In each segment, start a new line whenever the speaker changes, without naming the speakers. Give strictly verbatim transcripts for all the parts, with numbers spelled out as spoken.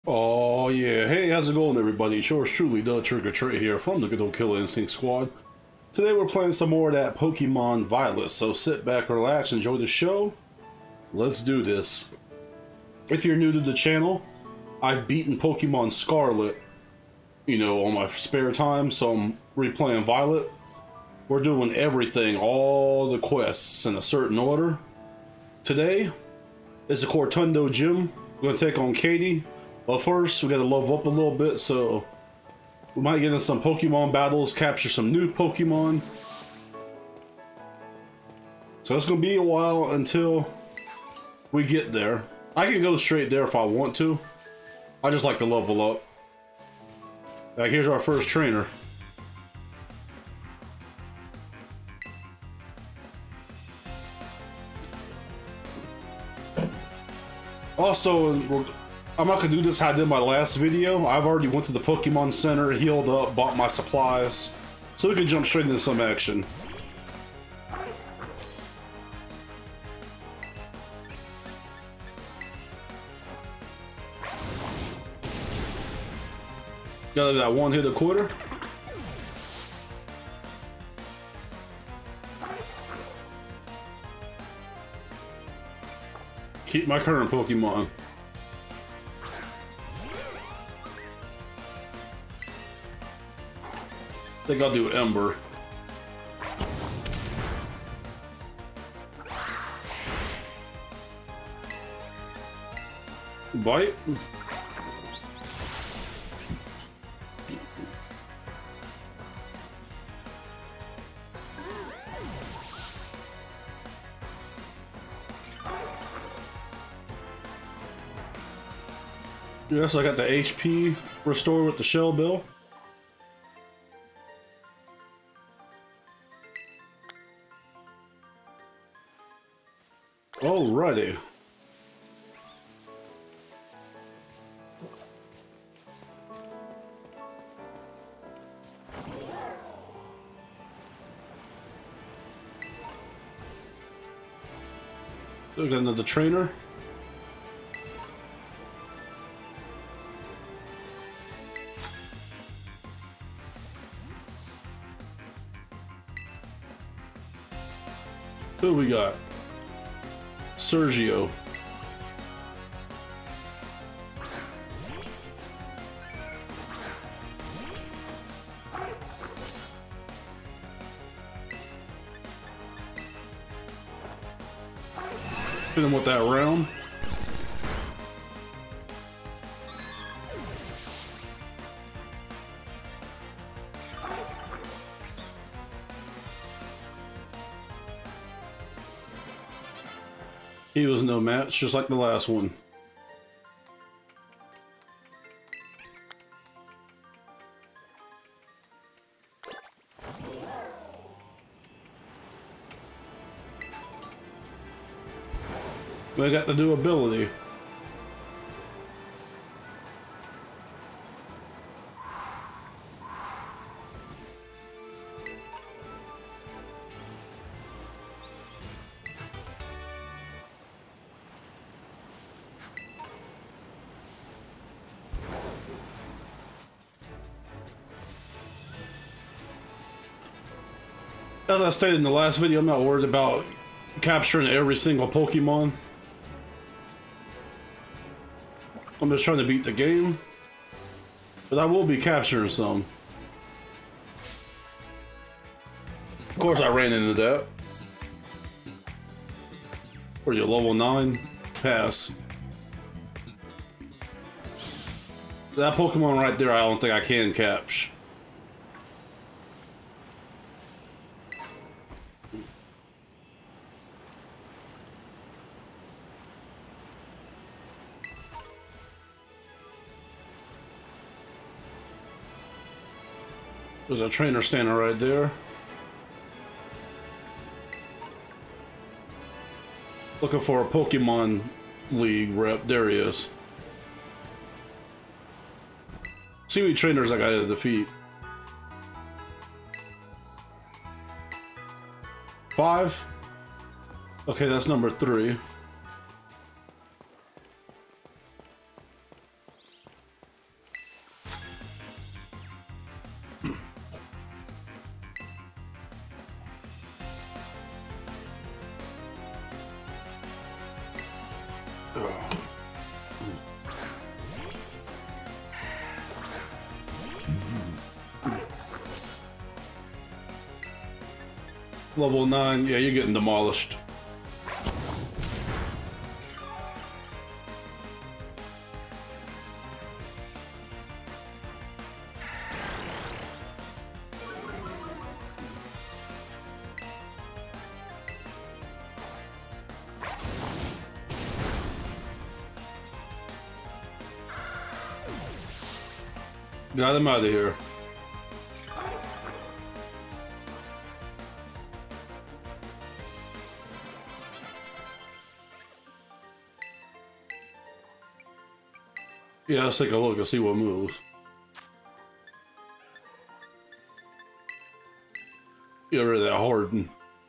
Oh yeah, hey, how's it going everybody? It's yours truly, the Trigger Tray here from the Good Old Killer Instinct Squad. Today we're playing some more of that Pokemon Violet, so sit back, relax, enjoy the show. Let's do this. If you're new to the channel, I've beaten Pokemon Scarlet, you know, on my spare time, so I'm replaying Violet. We're doing everything, all the quests in a certain order. Today is the Cortondo gym. We're gonna take on Katie. But first, we gotta level up a little bit, so we might get in some Pokemon battles, capture some new Pokemon. So it's gonna be a while until we get there. I can go straight there if I want to. I just like to level up. Like, here's our first trainer. Also, we're I'm not gonna do this how I did my last video. I've already went to the Pokemon Center, healed up, bought my supplies, so we can jump straight into some action. Got that one hit a quarter. Keep my current Pokemon. I think I'll do Ember. Bite. Yes, I got the H P restore with the Shell Bill. Alrighty. So we got another trainer. Who we got? Sergio. Hit him with that round. He was no match, just like the last one. We got the new ability. As I stated in the last video, I'm not worried about capturing every single Pokemon. I'm just trying to beat the game, but I will be capturing some. Of course, I ran into that. Were you level nine? Pass. That Pokemon right there, I don't think I can catch. There's a trainer standing right there. Looking for a Pokemon League rep. There he is. See how many trainers I got to defeat. Five? Okay, that's number three. Level nine, yeah, you're getting demolished. Got him out of here. Yeah, let's take a look and see what moves. Get rid of that Harden.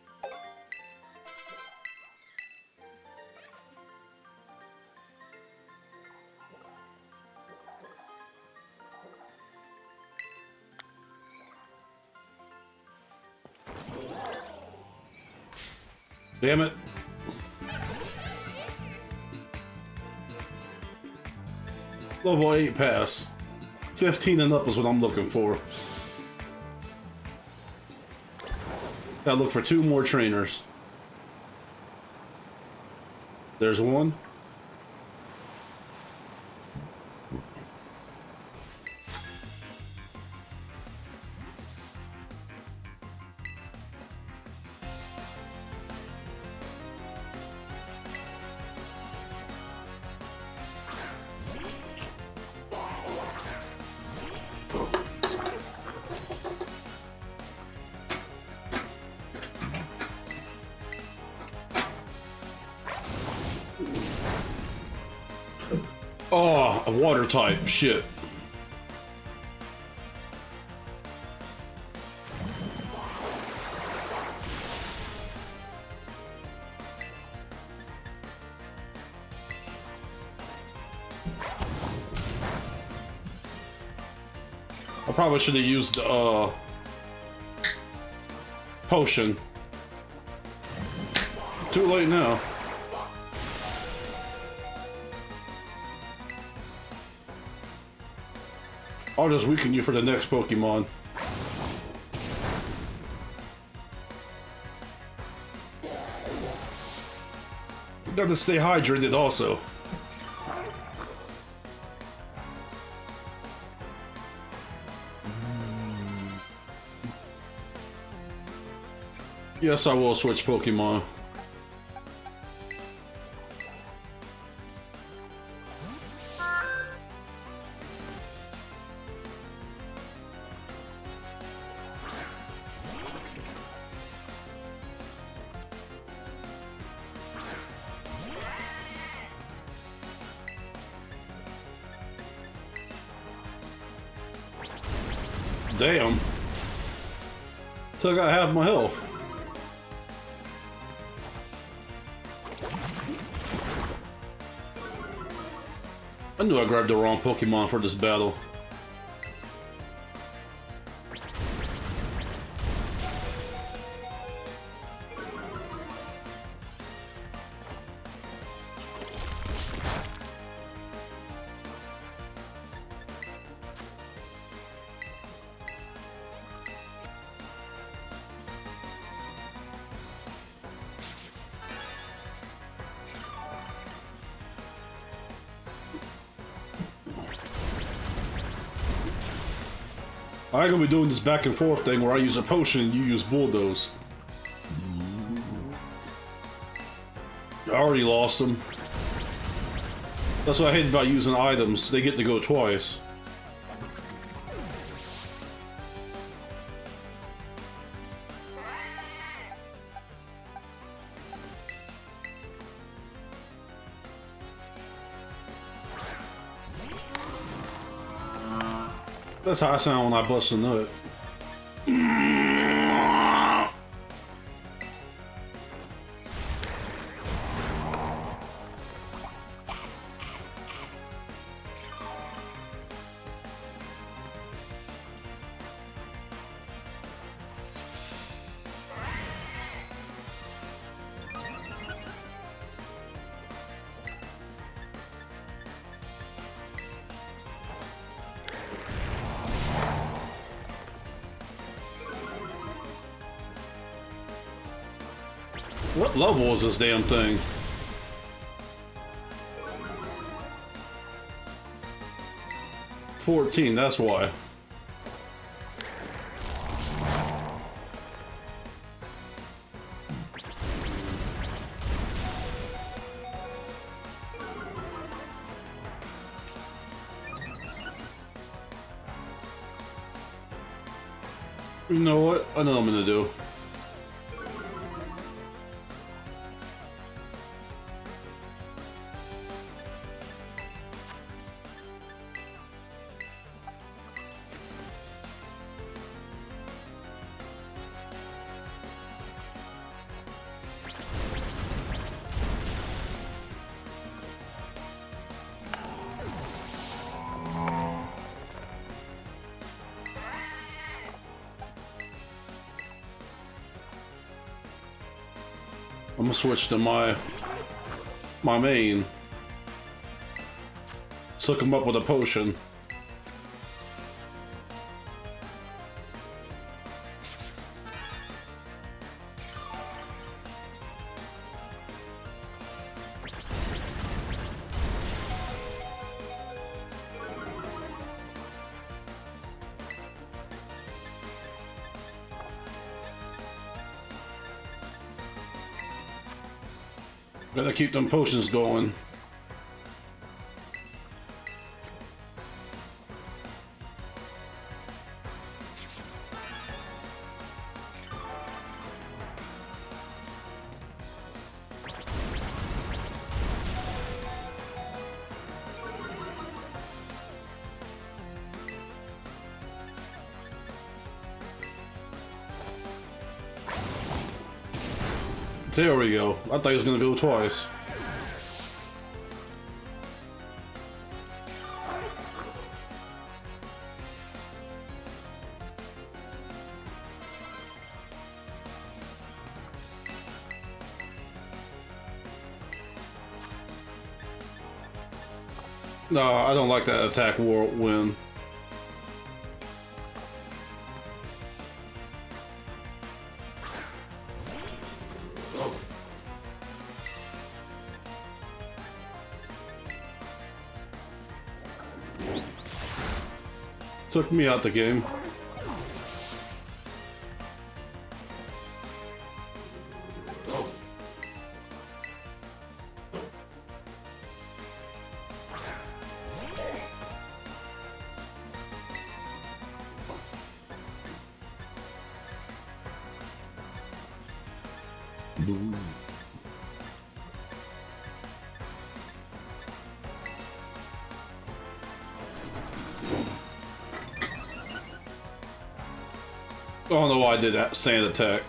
Damn it. Level eight pass. fifteen and up is what I'm looking for. Gotta look for two more trainers. There's one. Oh, a water type. Shit. I probably should have used the uh, potion. Too late now. I'll just weaken you for the next Pokemon. You got to stay hydrated also. Yes, I will switch Pokemon. Damn. Took out half my health. I knew I grabbed the wrong Pokemon for this battle. I ain't gonna be doing this back and forth thing where I use a potion and you use bulldoze. I already lost them. That's what I hate about using items. They get to go twice. That's how I sound when I bust a nut. What level is this damn thing? fourteen, that's why. You know what? I know what I'm gonna do. I'm gonna switch to my my main. Let's hook him up with a potion. Gotta keep them potions going. There we go. I thought he was gonna go twice. No, I don't like that attack whirlwind. Took me out the game. Boom. I don't know why I did that sand attack.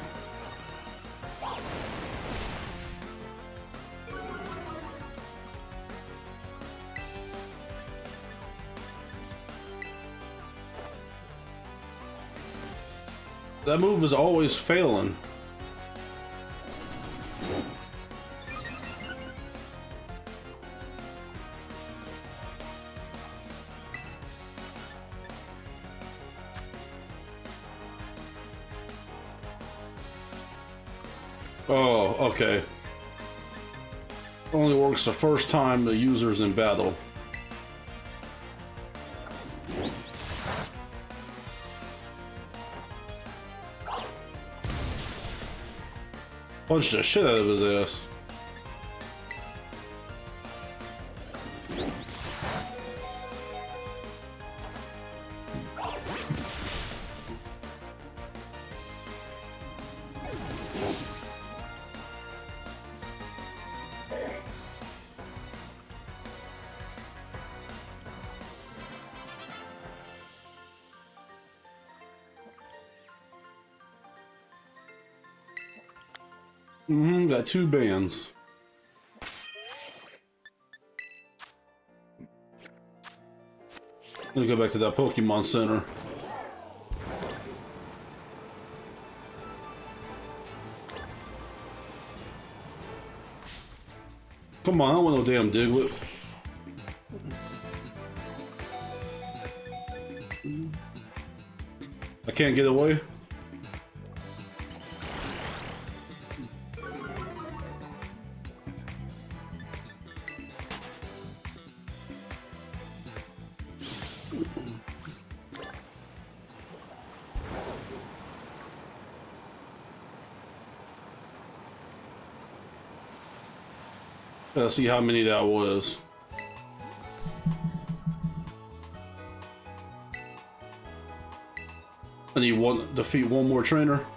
That move is always failing. Oh, okay. Only works the first time the user's in battle. Punched the shit out of his ass. Mm-hmm, got two bands. Let me go back to that Pokemon Center. Come on, I don't want no damn Diglett. I can't get away. Let's see how many that was. I need one, defeat one more trainer.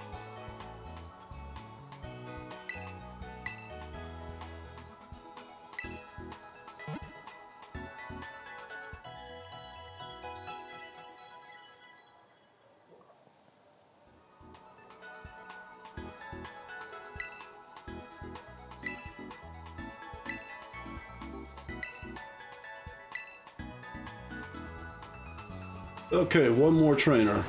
Okay, one more trainer.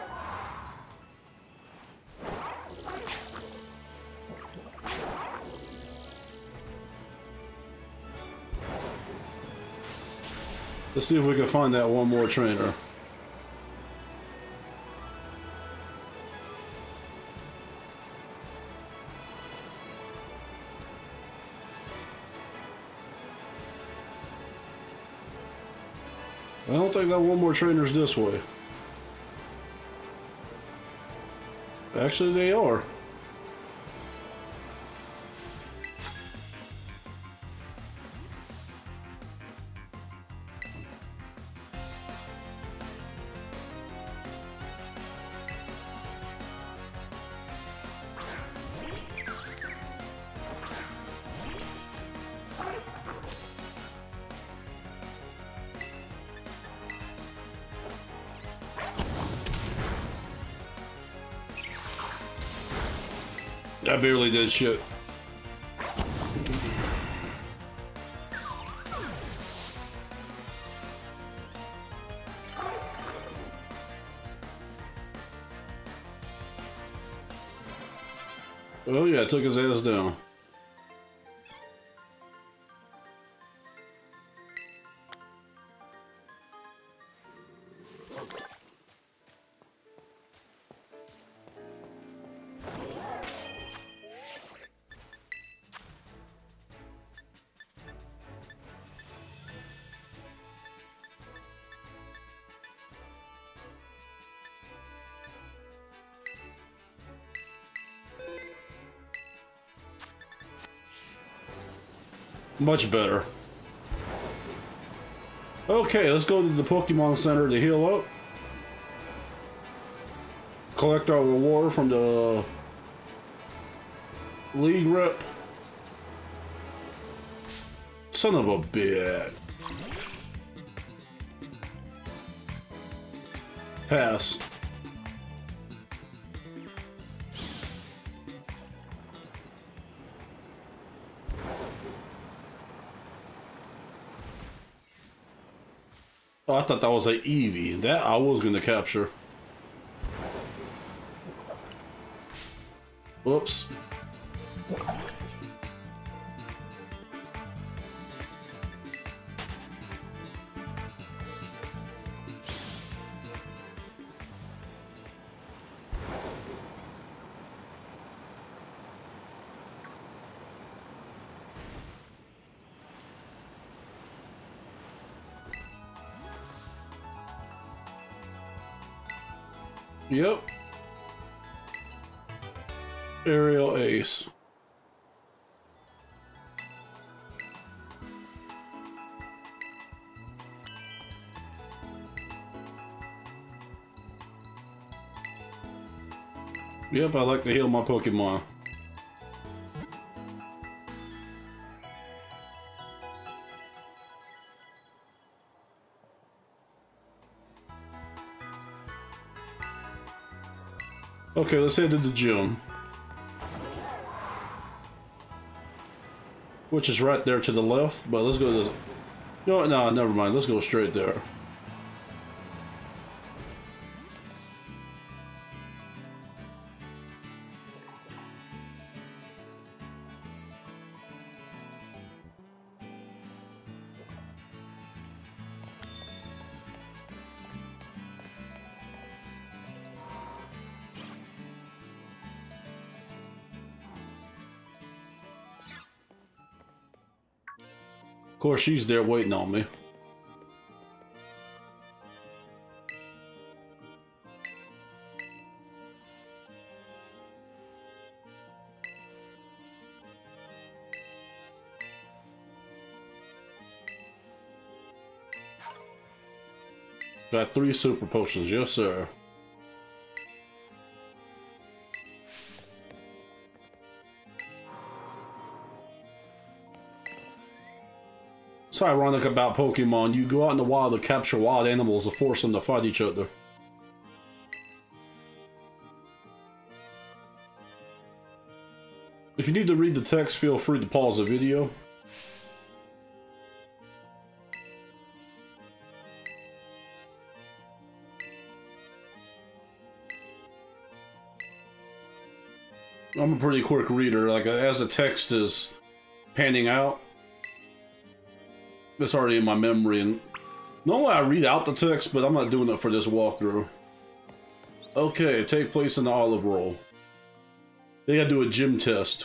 Let's see if we can find that one more trainer. I don't think that one more trainer's this way. Actually, they are. I barely did shit. Oh yeah, took his ass down. Much better. Okay, let's go to the Pokemon Center to heal up. Collect our reward from the league rep. Son of a bitch. Pass. Oh, I thought that was an Eevee. That I was gonna capture. Whoops. Yep. Aerial Ace. Yep, I like to heal my Pokemon. Okay, let's head to the gym. Which is right there to the left, but let's go to this. No, no, never mind. Let's go straight there. Of course, she's there waiting on me. Got three super potions, yes sir. It's ironic about Pokemon. You go out in the wild to capture wild animals to force them to fight each other. If you need to read the text, feel free to pause the video. I'm a pretty quick reader. Like, as the text is panning out, it's already in my memory. And normally I read out the text, but I'm not doing it for this walkthrough. Okay, take place in the olive roll. They gotta do a gym test.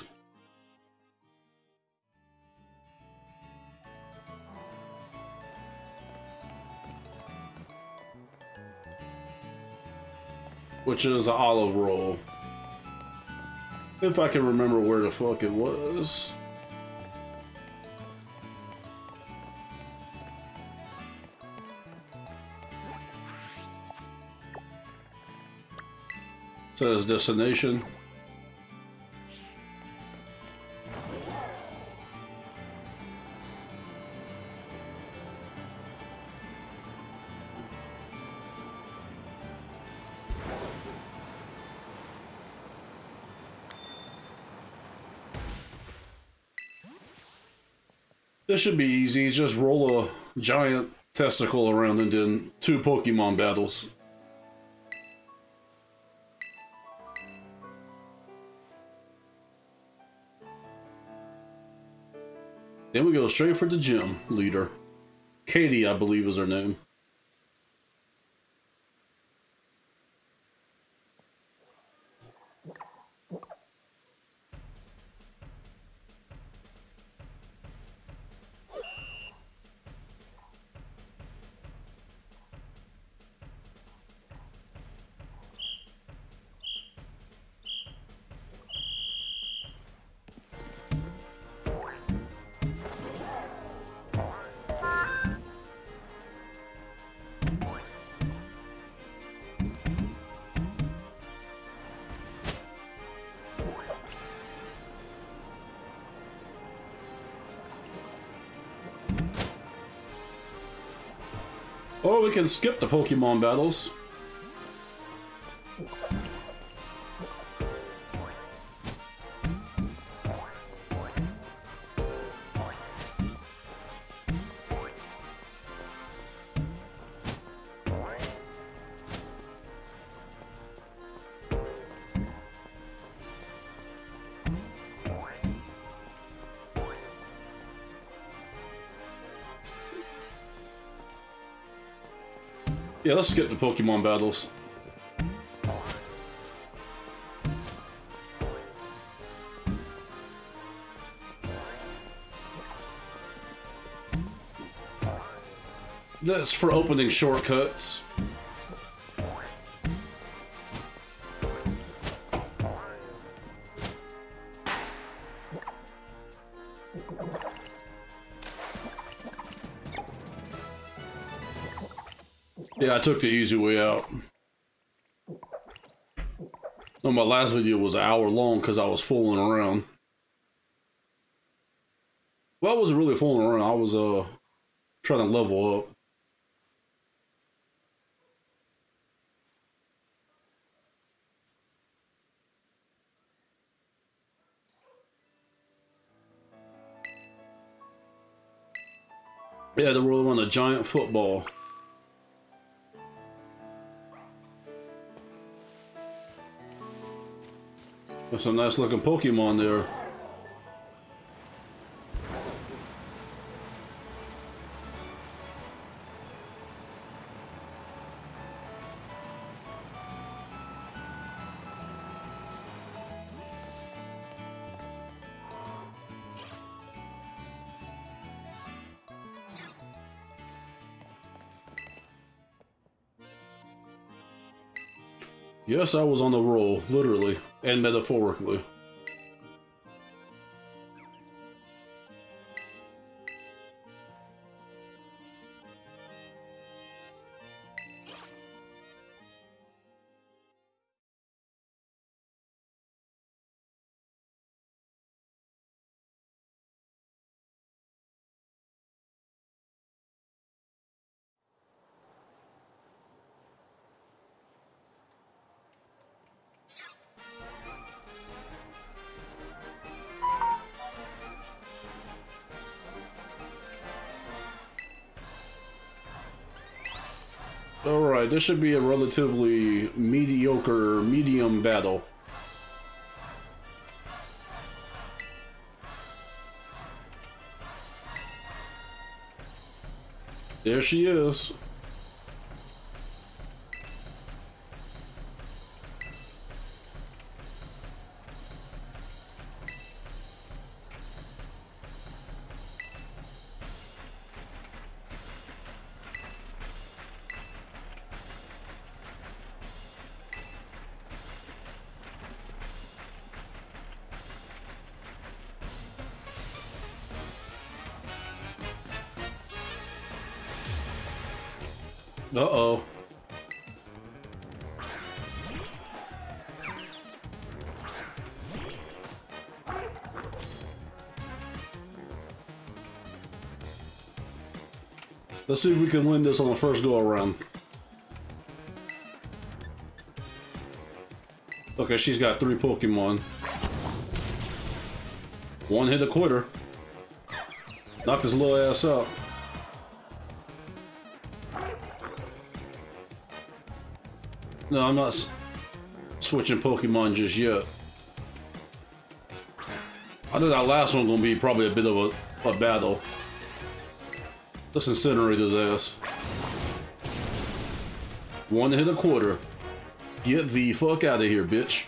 Which is an olive roll. If I can remember where the fuck it was. Says destination. This should be easy. Just roll a giant testicle around and then two Pokemon battles. Then we go straight for the gym leader. Katie, I believe, is her name. Or we can skip the Pokemon battles. Yeah, let's skip the Pokemon battles. That's for opening shortcuts. Yeah, I took the easy way out. No, my last video was an hour long because I was fooling around. Well, I wasn't really fooling around. I was uh trying to level up. Yeah, they were on a giant football. There's some nice looking Pokemon there. Yes, I was on the roll, literally and metaphorically. Alright, this should be a relatively mediocre, medium battle. There she is. Uh-oh. Let's see if we can win this on the first go around. Okay, she's got three Pokemon. One hit a quitter. Knock this little ass out. No, I'm not s switching Pokemon just yet. I know that last one gonna be probably a bit of a, a battle. Let's incinerate his ass. One hit a quarter. Get the fuck out of here, bitch.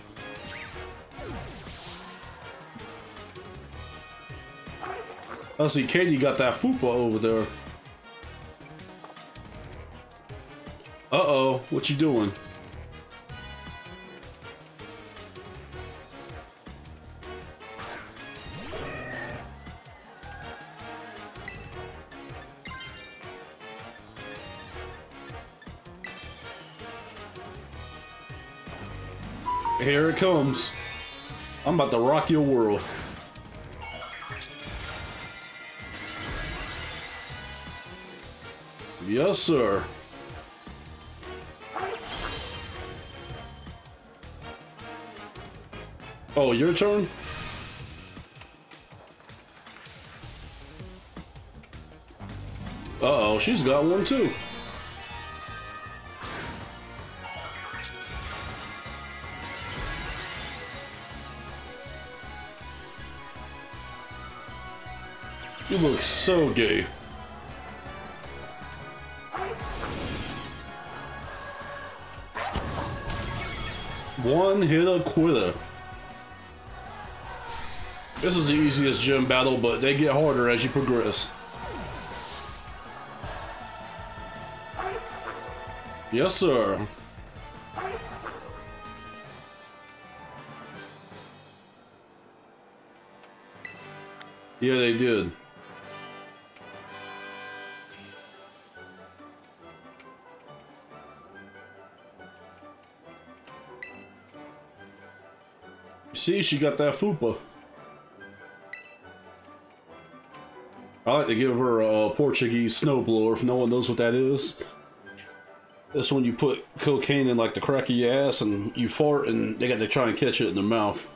I see Katie got that fupa over there. Uh-oh, what you doing? Here it comes. I'm about to rock your world. Yes, sir. Oh, your turn? Uh-oh, she's got one too. You look so gay. One hit a quitter. This is the easiest gym battle, but they get harder as you progress. Yes, sir. Yeah, they did. See, she got that fupa. I like to give her a Portuguese snowblower if no one knows what that is. That's when you put cocaine in like the crack of your ass and you fart and they got to try and catch it in their mouth.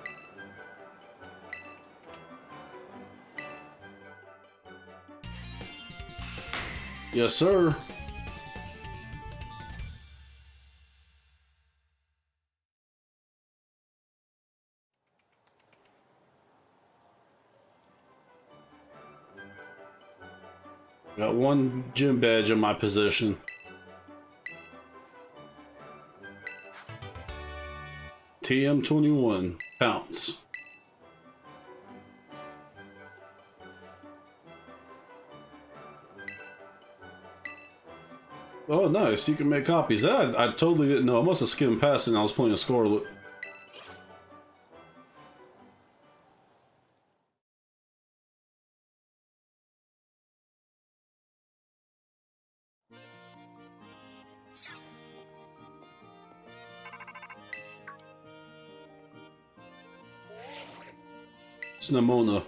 Yes, sir. Got one gym badge in my possession. T M twenty-one pounds. Oh, nice. You can make copies. That I, I totally didn't know. I must have skimmed past it and I was playing Scarlet. It's Nimona.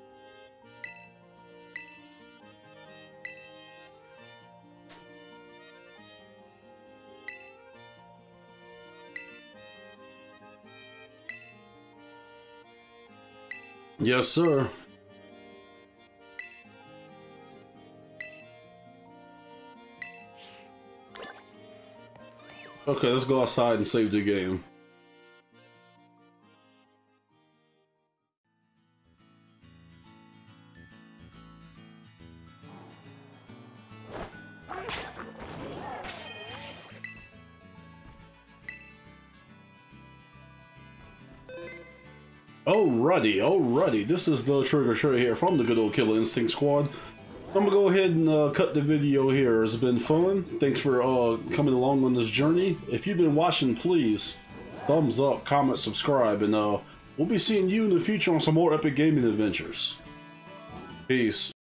Yes, sir. Okay, let's go outside and save the game. Alrighty, alrighty, this is the Trick or Treat here from the good old Killer Instinct Squad. I'm gonna go ahead and uh, cut the video here. It's been fun. Thanks for uh, coming along on this journey. If you've been watching, please thumbs up, comment, subscribe, and uh, we'll be seeing you in the future on some more epic gaming adventures. Peace.